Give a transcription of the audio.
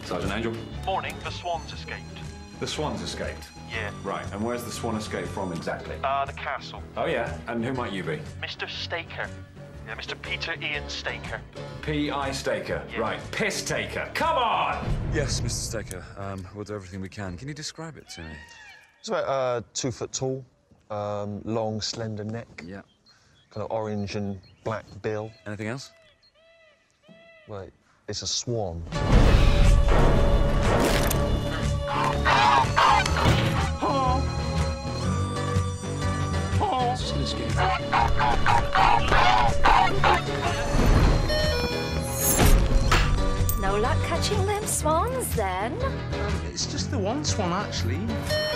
Sergeant Angel. Morning, the swan's escaped. The swan's escaped? Yeah. Right, and where's the swan escaped from exactly? The castle. Oh, yeah? And who might you be? Mr. Staker. Yeah, Mr. Peter Ian Staker. P.I. Staker. Yeah. Right, piss taker. Come on! Yes, Mr. Staker. We'll do everything we can. Can you describe it to me? It's about 2 foot tall, long, slender neck. Yeah. Kind of orange and black bill. Anything else? Well, it's a swan. No luck catching them swans, then? It's just the one swan, actually.